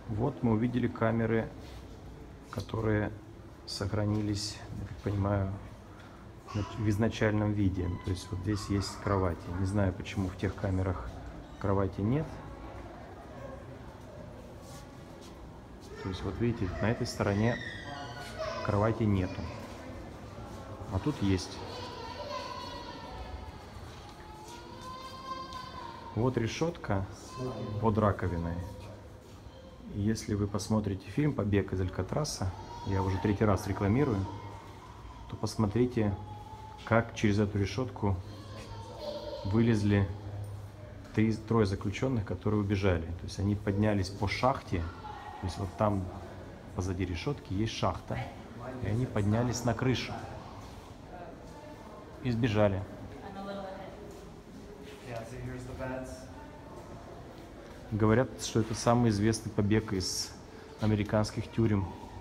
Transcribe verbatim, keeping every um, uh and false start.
Вот мы увидели камеры, которые сохранились, я так понимаю, в изначальном виде. То есть вот здесь есть кровати. Не знаю, почему в тех камерах кровати нет. То есть вот видите, на этой стороне кровати нету, а тут есть. Вот решетка под раковиной. Если вы посмотрите фильм «Побег из Алькатраса», я уже третий раз рекламирую, то посмотрите, как через эту решетку вылезли три, трое заключенных, которые убежали. То есть они поднялись по шахте, то есть вот там позади решетки есть шахта, и они поднялись на крышу и сбежали. Говорят, что это самый известный побег из американских тюрем.